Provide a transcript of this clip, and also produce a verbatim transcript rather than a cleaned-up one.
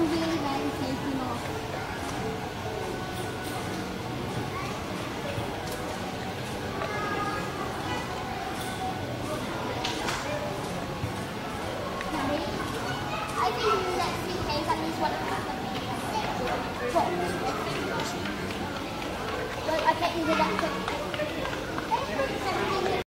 I'm really very safe, you know. I think that three Ks at least one of them would be top. Well, I bet you did that quick.